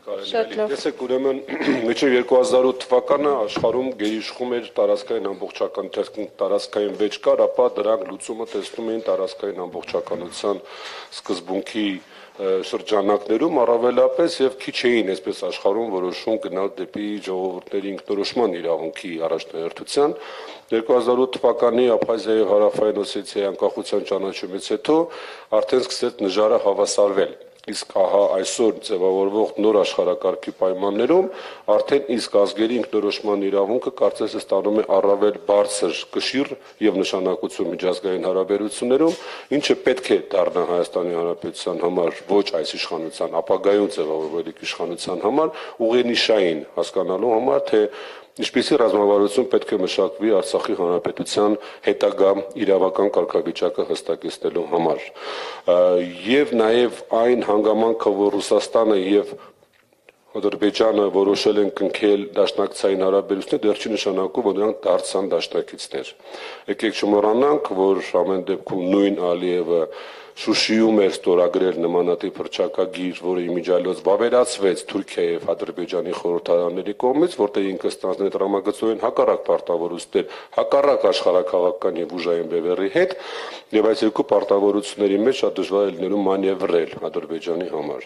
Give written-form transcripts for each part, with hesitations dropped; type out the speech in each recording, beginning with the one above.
Տեսեք, ուրեմն մինչև 2008 թվականը աշխարհում գերիշխում էր տարածքային ամբողջական տարածքային վեճ կար, ապա դրանք լուծումը տեսնում էին տարածքային ամբողջականության սկզբունքի շրջանակներում առավելապես եւ քիչ էին այսպես աշխարհում որոշում գնալ դեպի ժողովուրդների ինքնորոշման իրավունքի առաջնահերթության 2008 թվականի Աբխազիայի եւ Հարավային Օսեթիայի անկախության ճանաչումից հետո արդեն սկսեց նժարը հավասարվել իսկ ահա այսօր ձևավորվող նոր աշխարհակարգի պայմաններում արդեն իսկ ազգերի ինքնորոշման իրավունքը կարծես ստանում է առավել բարձր կշիռ եւ նշանակություն միջազգային հարաբերություններում, ինչը պետք է դառնա Հայաստանի Հանրապետության համար ոչ այս իշխանության, ապագայում ձևավորվելիք իշխանության համար ուղենիշային հասկանալու համար, թե ինչպիսի ռազմավարություն պետք է մշակվի Արցախի Հանրապետության հետագա իրավական կարգավիճակը հստակեցնելու համար եւ նաեւ այն հանգամանքը, որ Ռուսաստանը եւ Ադրբեջանը որոշել են կնքել դաշնակցային հարաբերությունները, դեռ չի նշանակում, որ նրանք դարձան դաշնակիցներ։ Եկեք չմոռանանք, որ ամեն դեպքում նույն Ալիևը Շուշիում էր ստորագրել նմանատիպ հռչակագիր, որը իմիջիալոց վավերացվեց Թուրքիայի եւ Ադրբեջանի խորհրդարանների կողմից, որտեղ ինքը ստանձնել տրամագծային հակառակ պարտավորություններ, հակառակ աշխարհակաղակական եւ ուժային բևեռի հետ, եւ այս երկու պարտավորությունների մեջ շատ դժվար է լինելու մանևրել Ադրբեջանի համար։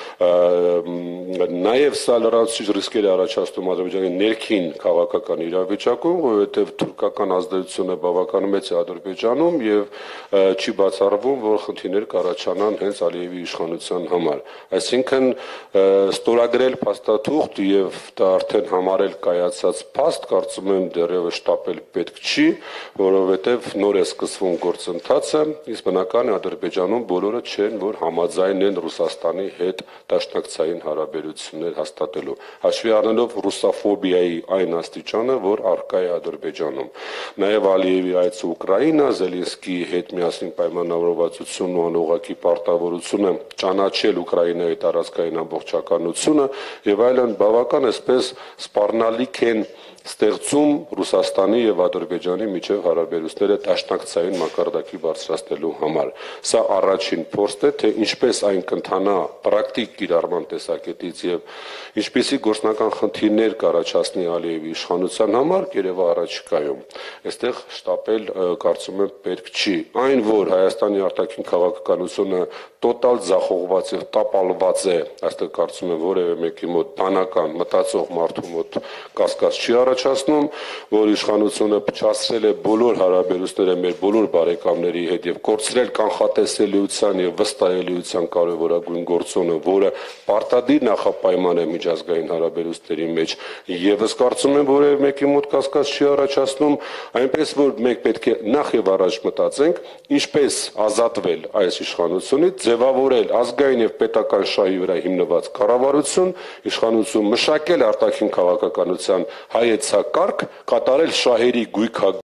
Նաեւ սա լրացուցիչ ռիսկեր է առաջացնում Ադրբեջանի ներքին քաղաքական իրավիճակում, որովհետեւ թուրքական ազդեցությունը բավական մեծ է Ադրբեջանում եւ չի բացառվում, որ խնդիրներ կառաջանան հենց Ալիևի իշխանության համար։ Այսինքն ստորագրել փաստաթուղթ եւ դա արդեն համարել կայացած փաստ, կարծում եմ դեռևս շտապել պետք չի, որովհետեւ նոր է սկսվում գործընթացը, իսկ բնական է Ադրբեջանում բոլորը չեն, որ համաձայն են Ռուսաստանի հետ դաշնակցային հարաբերություններ հաստատելու, հաշվի առնելով ռուսաֆոբիայի այն աստիճանը, որ առկա է Ադրբեջանում։ Նաեւ Ալիևի այցը Ուկրաինա, Զելենսկիի հետ միասին պայմանավորվածությունն ու անուղղակի պարտավորությունը ճանաչել Ուկրաինայի տարածքային ամբողջականությունը եւ այլն բավական այսպես սպառնալիք են ստեղծում Ռուսաստանի եւ Ադրբեջանի միջև հարաբերությունները դաշնակցային մակարդակի բարձրացնելու համար։ Սա առաջին փորձն է, թե ինչպես այն կընթանա պրակտիկ կիրառման տեսակետից եւ ինչպիսի գործնական խնդիրներ կառաջացնի Ալիևի իշխանության համար, երևա առաջիկայում։ Այստեղ շտապել կարծում եմ պետք չի։ Այն, որ Հայաստանի արտաքին քաղաքականությունը տոտալ ձախողված եւ տապալված է, այստեղ կարծում եմ որևէ մեկի մոտ բանական մտածող մարդու մոտ կասկած չի առաջացնում, որ իշխանությունը փչացրել է բոլոր հարաբերությունները մեր բոլոր բարեկամների հետ եւ կորցրել կանխատեսելիության եւ վստահելիության կարեւորագույն գործոնը, որը պարտադիր նախապայման է միջազգային հարաբերությունների մեջ, եւս կարծում եմ որևէ մեկի մոտ կասկած չի առաջացնում, այնպես որ մենք պետք է նախ եւ առաջ մտածենք, ինչպես ազատվել այս իշխանությունից, ձևավորել ազգային եւ պետական շահի վրա հիմնված կառավարություն, իշխանություն մշակել արտաքին քաղաքականության հայեցակարգ, կատարել շահերի գույքա